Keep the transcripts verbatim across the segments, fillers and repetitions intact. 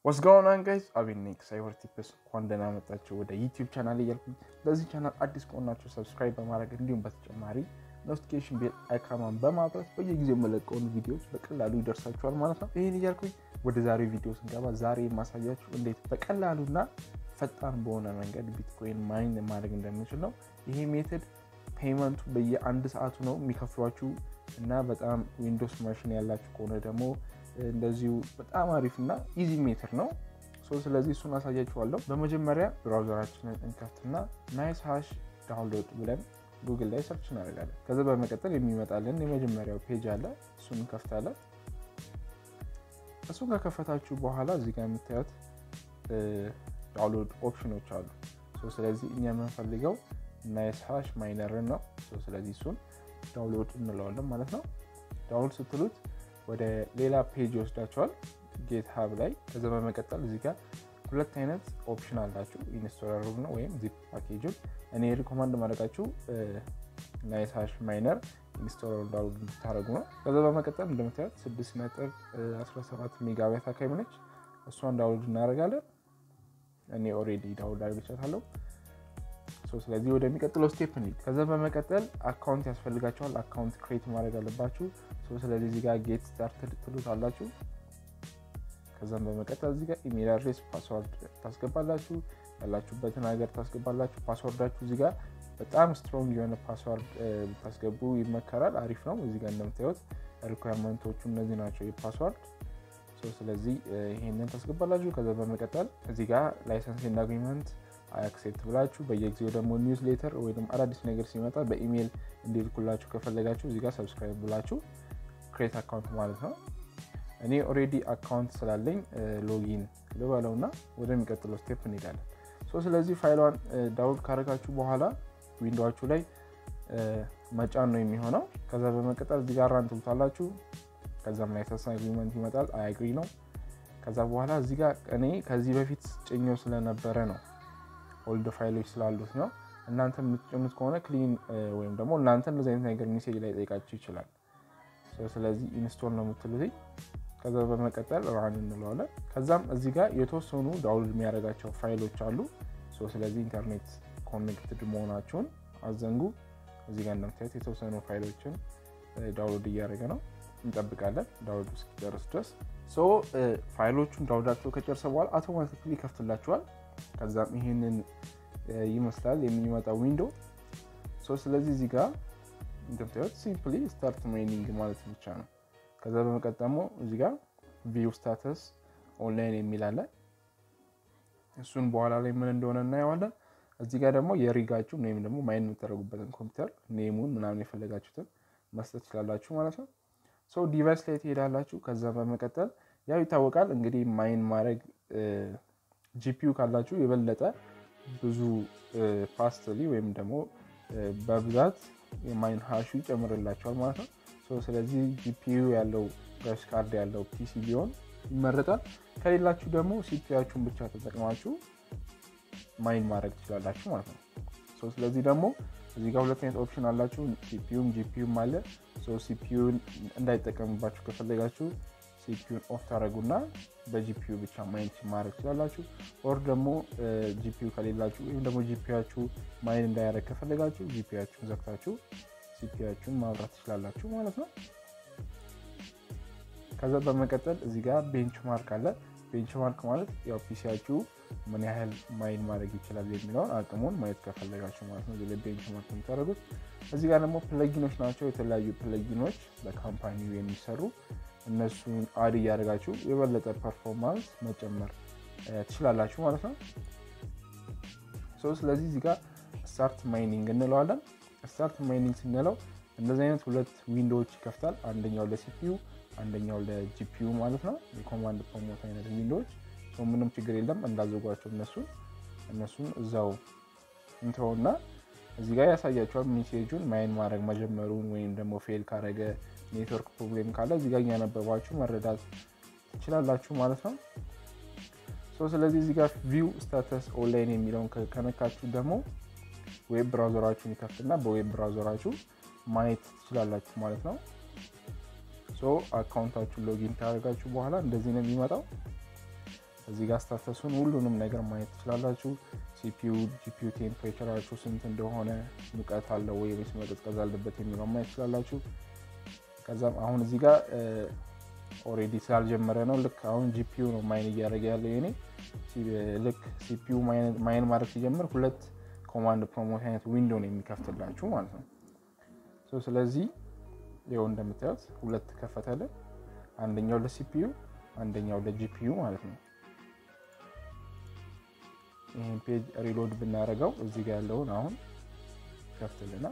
What's going on guys? I've been Nick Cyber Tips ኮንደና መጣችሁ ወደ YouTube ቻናል እያልኩኝ ለዚህ ቻናል አዲስ ከሆናችሁ ሰብስክራይብ በማድረግ እንዲሁም በተጨማሪ ኖቲፊኬሽን ቤል አይካኑን በማብራት በየጊዜው መለቀውን ቪዲዮዎች በቀላሉ ይደርሳችኋል ማለት ነው። ይሄን እያልኩኝ ወደ ዛሬው ቪዲዮ ስንገባ ዛሬ ማሳያችሁ እንዴት በቀላሉና ፈጣን በሆነ መንገድ ቢትኮይን ማይን ማድረግ እንደምንችል ነው። ይሄ ሜተድ ፔመንቱ በየአንድ ሰዓቱ ነው የሚከፍሏችሁ እና በጣም ዊንዶውስ ማሽን ያላችሁ ከሆነ ደግሞ እንደዚሁ በጣም አሪፍና ኢዚ ሜተድ ነው። ሶ ስለዚህ እሱን አሳያችኋለሁ። በመጀመሪያ ብራውዘራችንን እንከፍትና ናይስ ሃሽ ዳውንሎድ ብለን ጉግል ላይ ሰርች እናደርጋለን። ከዛ በመቀጠል የሚመጣልን የመጀመሪያው ፔጅ አለ፣ እሱን እንከፍታለን። እሱን ከከፈታችሁ በኋላ እዚህ ጋር የምታዩት ዳውንሎድ ኦፕሽኖች አሉ። ሶ ስለዚህ እኛ የምንፈልገው ናይስ ሃሽ ማይነር ነው። ሶ ስለዚህ እሱን ዳውንሎድ እንለዋለን ማለት ነው። ዳውንሎድ ስትሉት ወደ ሌላ ፔጅ ወስዳችኋል GitHub ላይ። ከዛ በመቀጠል እዚህ ጋር ሁለት አይነት ኦፕሽን አላችሁ፣ ኢንስቶለር ነው ወይም ዚፕ ፓኬጅን። እኔ ሪኮመንድ ማድረጋችሁ ናይስ ሃሽ ማይነር ኢንስቶለር ዳውንሎድ እንድታደርጉ ነው። ከዛ በመቀጠል እንደምታዩት ስድስት ነጥብ አስራ ሰባት ሜጋባይት አካባቢ ነች። እሷን ዳውንሎድ እናደርጋለን። እኔ ኦሬዲ ዳውንሎድ አድርጌቻለሁ። ሶ ስለዚህ ወደሚቀጥለው ስቴፕ እንሂድ። ከዛ በመቀጠል አካውንት ያስፈልጋችኋል። አካውንት ክሬት ማድረግ አለባችሁ። ሶ ስለዚህ እዚህ ጋር ጌት ስታርትድ ትሉታላችሁ። ከዛም በመቀጠል እዚህ ጋር ኢሜል አድሬስ፣ ፓስወርድ ታስገባላችሁ፣ ያላችሁበትን ሀገር ታስገባላችሁ። ፓስወርዳችሁ እዚህ ጋር በጣም ስትሮንግ የሆነ ፓስወርድ ታስገቡ ይመከራል። አሪፍ ነው። እዚህ ጋር እንደምታዩት ሪኳየርመንቶቹ እነዚህ ናቸው የፓስወርድ። ሶ ስለዚህ ይሄንን ታስገባላችሁ። ከዛ በመቀጠል እዚህ ጋር ላይሰንስ ኤንድ አግሪመንት አክሴፕት ብላችሁ በየጊዜው ደግሞ ኒውስሌተር ወይ ደግሞ አዳዲስ ነገር ሲመጣ በኢሜል እንዲልኩላችሁ ከፈለጋችሁ እዚህ ጋር ሰብስክራይብ ብላችሁ ክሬት አካውንት ማለት ነው። እኔ ኦሬዲ አካውንት ስላለኝ ሎጊን ልበለውና ወደሚቀጥለው ስቴፕ እንሄዳለን። ሶ ስለዚህ ፋይሏን ዳውንሎድ ካደረጋችሁ በኋላ ዊንዶዋችሁ ላይ መጫን ነው የሚሆነው። ከዛ በመቀጠል እዚህ ጋር ራን ትሉታላችሁ። ከዛም ላይሰንስ አግሪመንት ይመጣል፣ አይ አግሪ ነው። ከዛ በኋላ እዚህ ጋር እኔ ከዚህ በፊት ጭኜው ስለነበረ ነው ኦልድ ፋይሎች ስላሉት ነው። እናንተ የምትጭኑት ከሆነ ክሊን ወይም ደግሞ እናንተ እንደዚህ አይነት ነገር ሜሴጅ ላይ ጠይቃችሁ ይችላል። ሶ ስለዚህ ኢንስቶል ነው የምትሉት። ከዛ በመቀጠል ራን እንለዋለን። ከዛም እዚህ ጋር የተወሰኑ ዳውንሎድ የሚያደርጋቸው ፋይሎች አሉ። ሶ ስለዚህ ኢንተርኔት ኮኔክትድ መሆናችሁን አዘንጉ። እዚህ ጋር እንደምታዩት የተወሰኑ ፋይሎችን ዳውንሎድ እያደረገ ነው። እንጠብቃለን ዳውንሎድ እስኪጨርስ ድረስ። ሶ ፋይሎቹን ዳውንሎዳቸው ከጨረሰ በኋላ አውቶማቲካሊ ይከፍትላችኋል። ከዛም ይሄንን ይመስላል የሚመጣው ዊንዶው። ሶ ስለዚህ እዚህ ጋር እንደምታዩት ሲምፕሊ ስታርት ማይኒንግ ማለት ብቻ ነው። ከዛ በመቀጠል እዚህ ጋር ቪው ስታተስ ኦንላይን የሚል አለ። እሱን በኋላ ላይ ምን እንደሆነ እናየዋለን። እዚህ ጋር ደግሞ የሪጋችሁ ወይም ደግሞ ማይን የምታደርጉበትን ኮምፒውተር ኔሙን ምናምን የፈለጋችሁትን መስጠት ይችላላችሁ ማለት ነው። ሶ ዲቫይስ ላይ ትሄዳላችሁ። ከዛ በመቀጠል ያው ይታወቃል እንግዲህ ማይን ማድረግ ጂፒዩ ካላችሁ የበለጠ ብዙ ፋስትሊ ወይም ደግሞ በብዛት የማይን ሃሹ ይጨምርላችኋል ማለት ነው። ሶ ስለዚህ ጂፒዩ ያለው ግራፊክስ ካርድ ያለው ፒሲ ቢሆን ይመረጣል። ከሌላችሁ ደግሞ ሲፒዩአችሁን ብቻ ተጠቅማችሁ ማይን ማድረግ ትችላላችሁ ማለት ነው። ሶ ስለዚህ ደግሞ እዚህ ጋር ሁለት አይነት ኦፕሽን አላችሁ፣ ሲፒዩም ጂፒዩም አለ። ሶ ሲፒዩን እንዳይጠቀምባችሁ ከፈለጋችሁ ሲፒዩን ኦፍ ታደርጉና በጂፒዩ ብቻ ማይን ማድረግ ትችላላችሁ። ኦር ደግሞ ጂፒዩ ከሌላችሁ ወይም ደግሞ ጂፒዩአችሁ ማይን እንዳያደርግ ከፈለጋችሁ ጂፒዩአችሁን ዘግታችሁ ሲፒዩአችሁን ማብራት ትችላላችሁ ማለት ነው። ከዛ በመቀጠል እዚህ ጋር ቤንችማርክ አለ። ቤንችማርክ ማለት ያው ፒሲያችሁ ምን ያህል ማይን ማድረግ ይችላል የሚለውን አቅሙን ማየት ከፈለጋችሁ ማለት ነው። እዚህ ቤንችማርክ የምታደርጉት። እዚህ ጋር ደግሞ ፕለጊኖች ናቸው፣ የተለያዩ ፕለጊኖች በካምፓኒው የሚሰሩ እነሱን አድ እያደረጋችሁ የበለጠ ፐርፎርማንስ መጨመር ትችላላችሁ ማለት ነው። ሶ ስለዚህ እዚህ ጋር ስታርት ማይኒንግ እንለዋለን። ስታርት ማይኒንግ ስንለው እንደዚህ አይነት ሁለት ዊንዶዎች ይከፍታል። አንደኛው ለሲፒዩ አንደኛው ለጂፒዩ ማለት ነው። የኮማንድ ፕሮሞት አይነት ዊንዶዎች። ሶ ምንም ችግር የለም እንዳዘጓቸው እነሱ እነሱን እዛው እንተውና እዚህ ጋር ያሳያችኋል ሜሴጁን ማይን ማድረግ መጀመሩን ወይም ደግሞ ፌል ካረገ ኔትወርክ ፕሮብሌም ካለ እዚህ ጋር ያነበባችሁ መረዳት ትችላላችሁ ማለት ነው። ሶ ስለዚህ እዚህ ጋር ቪው ስታተስ ኦንላይን የሚለውን ከነካችሁ ደግሞ ዌብ ብራውዘራችሁን ይከፍትና በዌብ ብራውዘራችሁ ማየት ትችላላችሁ ማለት ነው። ሶ አካውንታችሁን ሎጊን ታደርጋችሁ በኋላ እንደዚህ ነው የሚመጣው። እዚህ ጋር ስታተሱን ሁሉንም ነገር ማየት ትችላላችሁ። ሲፒዩ ጂፒዩ ቴምፕሬቸራችሁ ስንት እንደሆነ ሙቀት አለው ወይ ወይስ መቀዝቀዝ አለበት የሚለው ማየት ትችላላችሁ። ከዛም አሁን እዚህ ጋር ኦሬዲ ስላልጀመረ ነው ልክ አሁን ጂፒዩ ነው ማይን እያደረገ ያለው የኔ ልክ ሲፒዩ ማይን ማድረግ ሲጀምር ሁለት ኮማንድ ፕሮሞት አይነት ዊንዶው ነው የሚከፍትላችሁ ማለት ነው። ሶ ስለዚህ ይሄው እንደምታዩት ሁለት ከፈተለ አንደኛው ለሲፒዩ አንደኛው ለጂፒዩ ማለት ነው። ይሄን ፔጅ ሪሎድ ብናረጋው እዚህ ጋር ያለውን አሁን ከፍተልና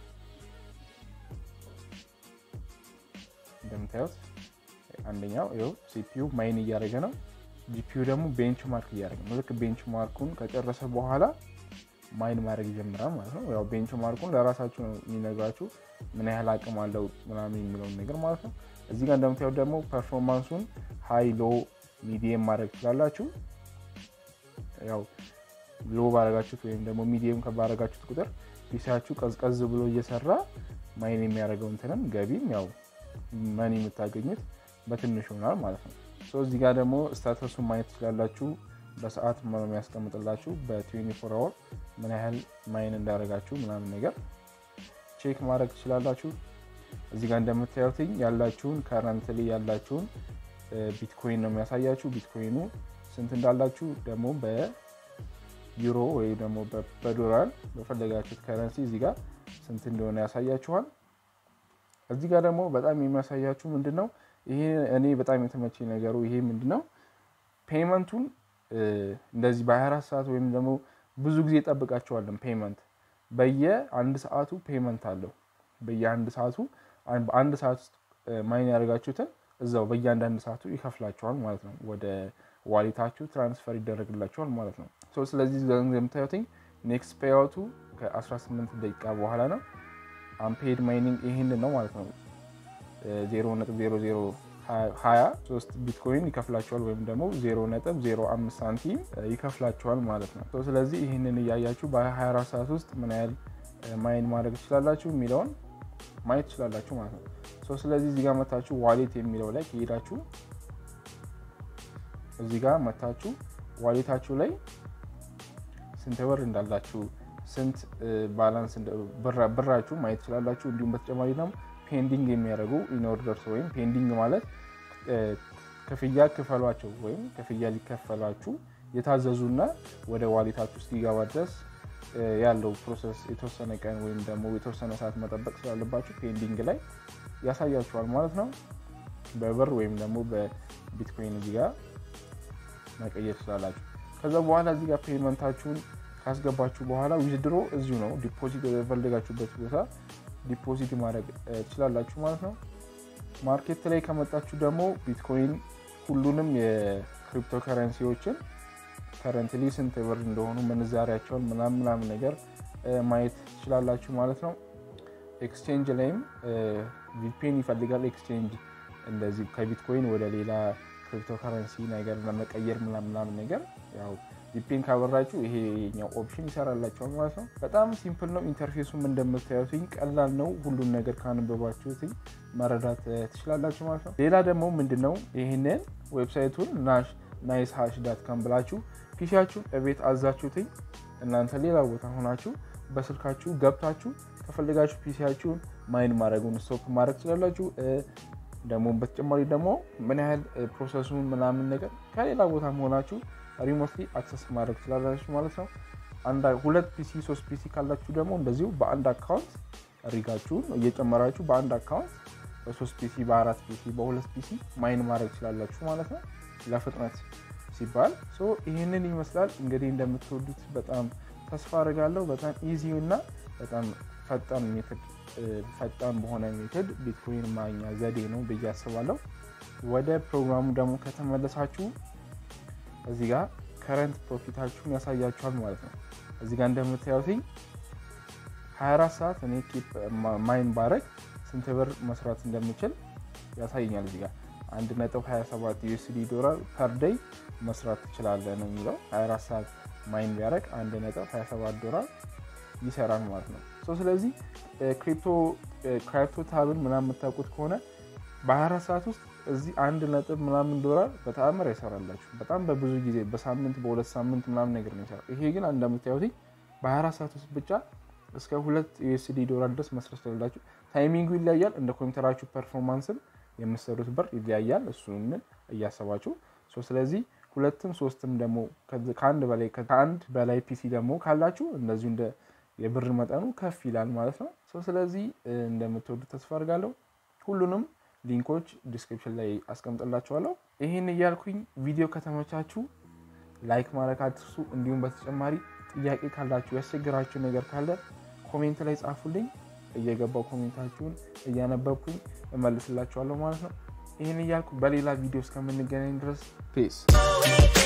እንደምታዩት አንደኛው ይሄው ሲፒዩ ማይን እያደረገ ነው ጂፒዩ ደግሞ ቤንችማርክ እያደረገ ነው። ልክ ቤንችማርኩን ከጨረሰ በኋላ ማይን ማድረግ ይጀምራል ማለት ነው። ያው ቤንችማርኩን ለራሳችሁ ነው የሚነግራችሁ ምን ያህል አቅም አለው ምናምን የሚለው ነገር ማለት ነው። እዚህ ጋር እንደምታዩት ደግሞ ፐርፎርማንሱን ሃይ ሎ ሚዲየም ማድረግ ትችላላችሁ። ያው ሎ ባረጋችሁት ወይም ደግሞ ሚዲየም ከባረጋችሁት ቁጥር ፒሲያችሁ ቀዝቀዝ ብሎ እየሰራ ማይን የሚያደርገው እንትንም ገቢም ያው ማኒ የምታገኙት በትንሹ ይሆናል ማለት ነው። ሶ እዚህ ጋር ደግሞ ስታተሱን ማየት ትችላላችሁ። በሰዓት ነው የሚያስቀምጥላችሁ በ24 አወር ምን ያህል ማይን እንዳረጋችሁ ምናምን ነገር ቼክ ማድረግ ትችላላችሁ። እዚህ ጋር እንደምታዩት ያላችሁን ከረንትሊ ያላችሁን ቢትኮይን ነው የሚያሳያችሁ። ቢትኮይኑ ስንት እንዳላችሁ ደግሞ በዩሮ ወይ ደግሞ በዶላር በፈለጋችሁት ከረንሲ እዚህ ጋር ስንት እንደሆነ ያሳያችኋል። እዚህ ጋር ደግሞ በጣም የሚያሳያችሁ ምንድነው ይሄ እኔ በጣም የተመቸኝ ነገሩ ይሄ ምንድነው ፔመንቱን እንደዚህ በ24 ሰዓት ወይም ደግሞ ብዙ ጊዜ ተጠብቃቸዋለን ፔመንት በየአንድ ሰዓቱ ፔመንት አለው። በየአንድ ሰዓቱ አንድ ሰዓት ማይን ያደርጋችሁትን እዛው በየአንድ ሰዓቱ ይከፍላችኋል ማለት ነው። ወደ ዋሌታችሁ ትራንስፈር ይደረግላችኋል ማለት ነው። ሶ ስለዚህ እንደምታዩት ኔክስት ፔይአውቱ ከ18 ደቂቃ በኋላ ነው። አንፔድ ማይኒንግ ይሄን ነው ማለት ነው። ዜሮ ነጥብ ዜሮ ዜሮ ሃያ ሶስት ቢትኮይን ይከፍላችኋል ወይም ደግሞ ዜሮ ነጥብ ዜሮ አምስት ሳንቲም ይከፍላችኋል ማለት ነው። ሶ ስለዚህ ይሄንን ያያያችሁ በ24 ሰዓት ውስጥ ምን ያህል ማይን ማድረግ ትችላላችሁ የሚለውን ማየት ትችላላችሁ ማለት ነው። ሶ ስለዚህ እዚህ ጋር መታችሁ ዋሌት የሚለው ላይ ከሄዳችሁ እዚህ ጋር መታችሁ ዋሌታችሁ ላይ ስንት ብር እንዳላችሁ ስንት ባላንስ ብራችሁ ማየት ትችላላችሁ። እንዲሁም በተጨማሪ ደግሞ ፔንዲንግ የሚያደርጉ ኢንኦርደርስ ወይም ፔንዲንግ ማለት ክፍያ ክፈሏቸው ወይም ክፍያ ሊከፈላችሁ የታዘዙና ወደ ዋሌታችሁ ውስጥ ይገባ ድረስ ያለው ፕሮሰስ የተወሰነ ቀን ወይም ደግሞ የተወሰነ ሰዓት መጠበቅ ስላለባችሁ ፔንዲንግ ላይ ያሳያችኋል ማለት ነው። በብር ወይም ደግሞ በቢትኮይን እዚህ ጋር መቀየር ትችላላችሁ። ከዛ በኋላ እዚህ ጋር ፔመንታችሁን ካስገባችሁ በኋላ ዊዝድሮ እዚሁ ነው ዲፖዚት የፈለጋችሁበት ቦታ ዲፖዚት ማድረግ ትችላላችሁ ማለት ነው። ማርኬት ላይ ከመጣችሁ ደግሞ ቢትኮይን ሁሉንም የክሪፕቶ ከረንሲዎችን ከረንትሊ ስንት ብር እንደሆኑ ምንዛሪያቸውን ምናምን ምናምን ነገር ማየት ትችላላችሁ ማለት ነው። ኤክስቼንጅ ላይም ቪፒኤን ይፈልጋል ኤክስቼንጅ እንደዚህ ከቢትኮይን ወደ ሌላ ክሪፕቶ ከረንሲ ነገር ለመቀየር ምናምን ምናምን ነገር ያው ቪፒኤን ካበራችሁ ይሄኛው ኦፕሽን ይሰራላችኋል ማለት ነው። በጣም ሲምፕል ነው። ኢንተርፌሱም እንደምታዩት ቀላል ነው። ሁሉን ነገር ካነበባችሁት መረዳት ትችላላችሁ ማለት ነው። ሌላ ደግሞ ምንድነው ይሄንን ዌብሳይቱን ናሽ ናይስ ሃሽ ዳት ኮም ብላችሁ ፒሲያችሁን እቤት አዛችሁት እናንተ ሌላ ቦታ ሆናችሁ በስልካችሁ ገብታችሁ ከፈለጋችሁ ፒሲያችሁን ማይን ማድረጉን ስቶፕ ማድረግ ትችላላችሁ። ደግሞ በተጨማሪ ደግሞ ምን ያህል ፕሮሰሱን ምናምን ነገር ከሌላ ቦታ ሆናችሁ ሪሞትሊ አክሰስ ማድረግ ትችላላችሁ ማለት ነው። አንድ ሁለት ፒሲ ሶስት ፒሲ ካላችሁ ደግሞ እንደዚሁ በአንድ አካውንት ሪጋችሁን እየጨመራችሁ በአንድ አካውንት በሶስት ፒሲ በአራት ፒሲ በሁለት ፒሲ ማይን ማድረግ ትችላላችሁ ማለት ነው ለፍጥነት ሲባል። ሶ ይሄንን ይመስላል እንግዲህ እንደምትወዱት በጣም ተስፋ አደርጋለሁ። በጣም ኢዚ እና በጣም ፈጣን ሜተድ ፈጣን በሆነ ሜተድ ቢትኮይን ማግኛ ዘዴ ነው ብዬ አስባለሁ። ወደ ፕሮግራሙ ደግሞ ከተመለሳችሁ እዚህ ጋር ከረንት ፕሮፊታችሁን ያሳያችኋል ማለት ነው። እዚህ ጋር እንደምታዩት ሃያ አራት ሰዓት እኔ ኪፕ ማይን ባረግ ስንት ብር መስራት እንደምችል ያሳየኛል። እዚህ ጋር አንድ ነጥብ ሃያ ሰባት ዩኤስዲ ዶላር ፐር ዴይ መስራት ትችላለህ ነው የሚለው። ሃያ አራት ሰዓት ማይን ቢያረግ አንድ ነጥብ ሃያ ሰባት ዶላር ይሰራል ማለት ነው። ሶ ስለዚህ ክሪፕቶ ክሪፕቶ ታብን ምናምን የምታውቁት ከሆነ በ24 ሰዓት ውስጥ እዚህ አንድ ነጥብ ምናምን ዶላር በተአምር ይሰራላችሁ በጣም በብዙ ጊዜ በሳምንት በሁለት ሳምንት ምናምን ነገር ነው ይሰራል ይሄ ግን እንደምታዩት በ24 ሰዓት ውስጥ ብቻ እስከ ሁለት ዩኤስዲ ዶላር ድረስ መስራት ትችላላችሁ ታይሚንጉ ይለያያል እንደ ኮምፒውተራችሁ ፐርፎርማንስን የምትሰሩት ብር ይለያያል እሱን እያሰባችሁ ሶ ስለዚህ ሁለትም ሶስትም ደግሞ ከአንድ በላይ ከአንድ በላይ ፒሲ ደግሞ ካላችሁ እንደዚሁ እንደ የብር መጠኑ ከፍ ይላል ማለት ነው ሶ ስለዚህ እንደምትወዱት ተስፋ አድርጋለሁ ሁሉንም ሊንኮች ዲስክሪፕሽን ላይ አስቀምጥላችኋለሁ ይሄን እያልኩኝ ቪዲዮ ከተመቻችሁ ላይክ ማድረግ አትርሱ እንዲሁም በተጨማሪ ጥያቄ ካላችሁ ያስቸግራችሁ ነገር ካለ ኮሜንት ላይ ጻፉልኝ እየገባው ኮሜንታችሁን እያነበብኩኝ እመልስላችኋለሁ ማለት ነው ይሄን እያልኩ በሌላ ቪዲዮ እስከምንገናኝ ድረስ ፒስ